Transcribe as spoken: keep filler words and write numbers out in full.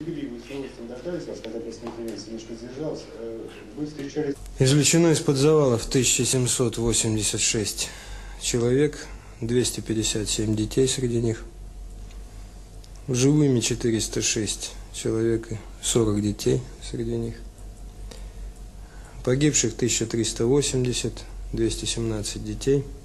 Извлечено из-под завалов тысяча семьсот восемьдесят шесть человек, двести пятьдесят семь детей среди них. Живыми четыреста шесть человек и сорок детей среди них. Погибших тысяча триста восемьдесят, двести семнадцать детей.